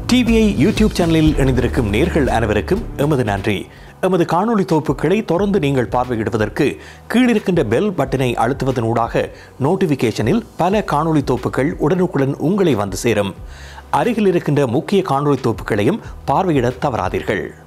TVI YouTube சேனலில் இணைந்திருக்கும் நேர்கள் அனைவருக்கும் எமது நன்றி. எமது காணொளி தொகுப்புகளை தொடர்ந்து நீங்கள் பார்வையிடுவதற்கு கீழிருக்கின்ற பெல் பட்டனை அழுத்துவதனூடாக நோட்டிஃபிகேஷனில் பல காணொளி தொகுப்புகள் உடனுக்குடன் உங்களை வந்து சேரும். அருகில் இருக்கின்ற முக்கிய காணொளி தொகுப்புகளையும் பார்வையிட தவறாதீர்கள்.